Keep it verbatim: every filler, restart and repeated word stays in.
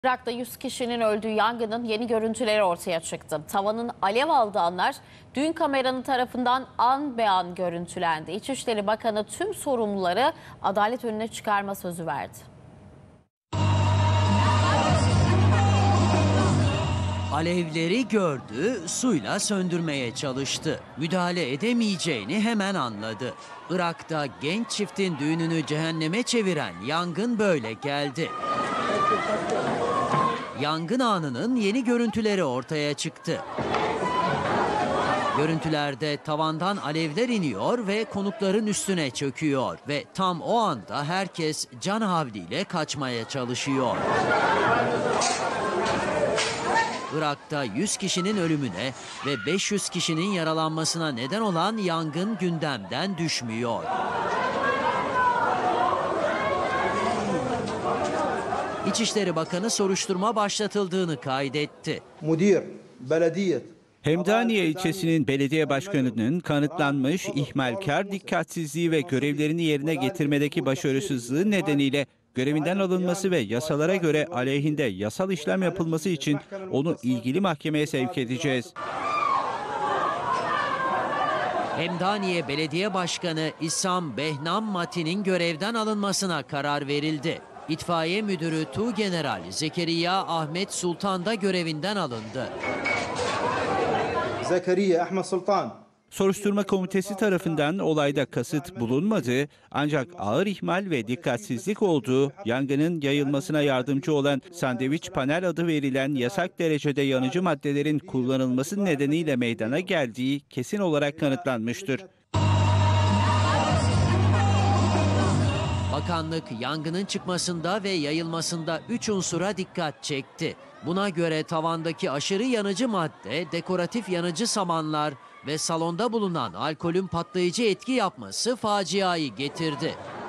Irak'ta yüz kişinin öldüğü yangının yeni görüntüleri ortaya çıktı. Tavanın alev aldığı anlar düğün kameranın tarafından an be an görüntülendi. İçişleri Bakanı tüm sorumluları adalet önüne çıkarma sözü verdi. Alevleri gördü, suyla söndürmeye çalıştı. Müdahale edemeyeceğini hemen anladı. Irak'ta genç çiftin düğününü cehenneme çeviren yangın böyle geldi. Yangın anının yeni görüntüleri ortaya çıktı. Görüntülerde tavandan alevler iniyor ve konukların üstüne çöküyor ve tam o anda herkes can havliyle kaçmaya çalışıyor. Irak'ta yüz kişinin ölümüne ve beş yüz kişinin yaralanmasına neden olan yangın gündemden düşmüyor. İçişleri Bakanı soruşturma başlatıldığını kaydetti. Mudir, belediyet. Hemdaniye ilçesinin belediye başkanının kanıtlanmış ihmalkar dikkatsizliği ve görevlerini yerine getirmedeki başarısızlığı nedeniyle görevinden alınması ve yasalara göre aleyhinde yasal işlem yapılması için onu ilgili mahkemeye sevk edeceğiz. Hemdaniye Belediye Başkanı İssam Behnam Mati'nin görevden alınmasına karar verildi. İtfaiye Müdürü Tuğgeneral Zekeriya Ahmet Sultan da görevinden alındı. Zekeriya Ahmet Sultan. Soruşturma komitesi tarafından olayda kasıt bulunmadı, ancak ağır ihmal ve dikkatsizlik olduğu, yangının yayılmasına yardımcı olan sandviç panel adı verilen yasak derecede yanıcı maddelerin kullanılması nedeniyle meydana geldiği kesin olarak kanıtlanmıştır. Bakanlık yangının çıkmasında ve yayılmasında üç unsura dikkat çekti. Buna göre tavandaki aşırı yanıcı madde, dekoratif yanıcı samanlar ve salonda bulunan alkolün patlayıcı etki yapması faciayı getirdi.